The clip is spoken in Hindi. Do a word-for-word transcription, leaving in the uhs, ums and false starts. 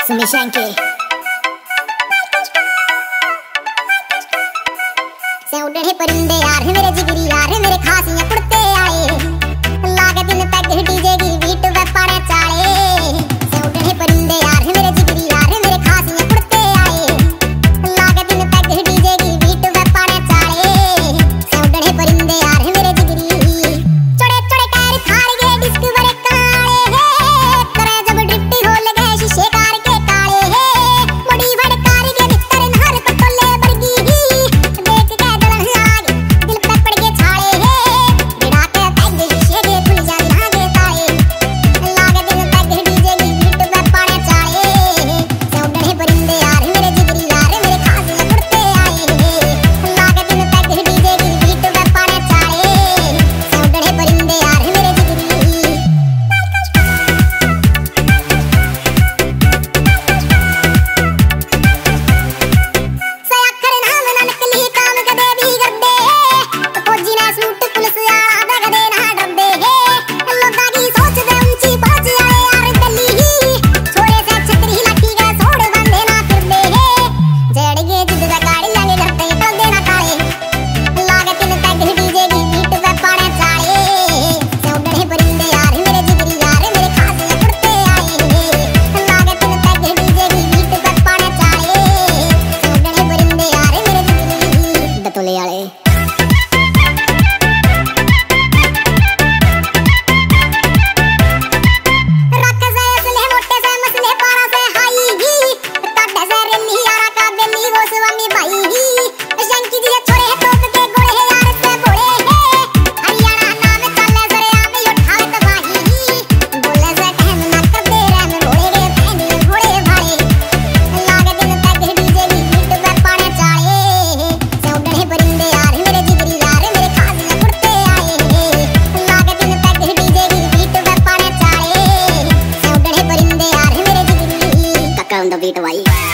Sumishanke से उड़े परिंदे यार है मेरे जिगरी यार है मेरे खासियां कुड़ते आए लागे दिन पैग डीजे की बीट वे पाड़े चाले से उड़े परिंदे यार है मेरे जिगरी यार है मेरे खासियां कुड़ते आए लागे दिन पैग डीजे की बीट वे पाड़े चाले से उड़े परिंदे यार है मेरे जिगरी चोड़े चोड़े टायर थार गए डिस्क बड़े काले है करे जब ड्रिफ्टी हो लगे शीशे कार के काले है बड़ी बड़ कार के भीतर नहर पटोले बरगी देख के दलन लागे दिल पे पड़ के छाले है बिना के पैग शीशे के खुल जा लागे ताले लागे दिन पैग डीजे की बीट पे पाड़े चाले से उड़े परिंदे यार मेरे जिगरी यार मेरे खासियां कुड़ते आए लागे दिन पैग डीजे की बीट पे पाड़े चाले से उड़े परिंदे यार मेरे जिगरी से अखर नाम ना नकली काम कदे भी करदे फौजी ने सूट पुलिस आदा कदे ना डरदे लोगा की सोच दे ऊंची पहुंच आए यार गली छोरे से छतरी लाठी का सोड़ बंदे ना फिरदे जेड़ के जिद दा गाड़ी लागे लड़ते चल देना काले लागे तिन पैग डीजे की बीट पे पाड़े चाले से उड़े परिंदे यार मेरे जिगरी यार मेरे खासियां कुड़ते आए लागे तिन पैग डीजे की बीट पे पाड़े चाले से उड़े परिंदे यार मेरे जिगरी दतोले वाले रख से असले मोटे से मसले पारा से हाई काटे से रेली यारा का बेली वो स्वामी भाई शंकी जी छोरे टोप के गोड़े यार से बोले हरियाणा नाम चले सरे आमी उठावे तबाही बोले से कहम ना कर दे रे मैं बोले रे पहनी घोड़े भाई लागे दिन पैग डीजे की बीट पे पाड़े चाले से उड़े परिंदे यार मेरे जिगरी यार मेरे खासियां कुड़ते आए लागे दिन पैग डीजे की बीट पे पाड़े चाले से उड़े परिंदे यार मेरे जिगरी कक्का on the beat भाई।